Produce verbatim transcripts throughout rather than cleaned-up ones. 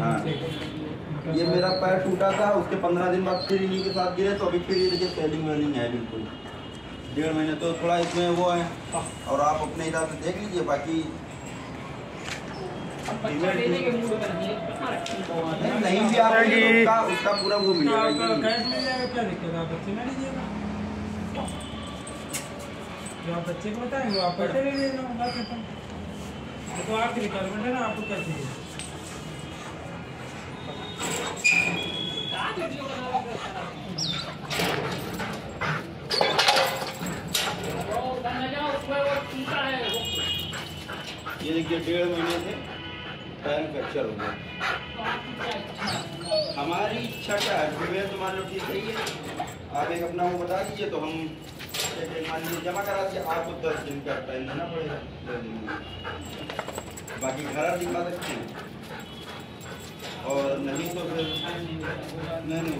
हाँ, ये मेरा पैर टूटा था, उसके पंद्रह दिन बाद फिर इन्हीं के साथ गिरे, तो अभी फिर ये देखिए सेलिंग वेलिंग है बिल्कुल। डेढ़ महीने तो थोड़ा इसमें वो है, और आप अपने हिसाब से देख लीजिए। बाकी नहीं भी आप उसका, उसका पूरा वो मिलेगा। जो आप बच्चे को बताएंगे आप पैसे ले लेना, तो आपकी रिक्वायरमेंट है ना, आपको क्या चाहिए। ये देखिए डेढ़ महीने से पैर फ्रैक्चर हो गया। हमारी इच्छा क्या है, फिर तो मान लो ठीक है, आप एक अपना वो बता दीजिए तो हम मान लीजिए जमा करा दिए, आपको दस दिन का टाइम देना पड़ेगा। बाकी घर दिखा सकते हैं, और नहीं तो फिर नहीं नहीं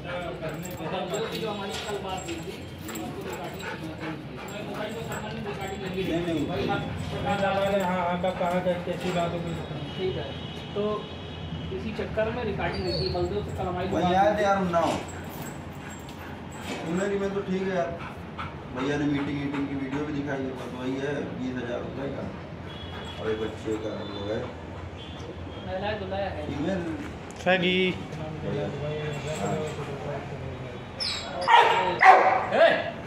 कहाँ कैसी बात होगी। ठीक है, तो इसी चक्कर में रिकॉर्डिंग हुई थी बलदेव से कल हमारी वही आए थे यार उन्नाव मेरी में, तो ठीक है यार, भैया ने मीटिंग वीटिंग की वीडियो भी दिखाई है, बस वही है बीस हजार रुपये का, और एक बच्चे का वो है ईमेल सही।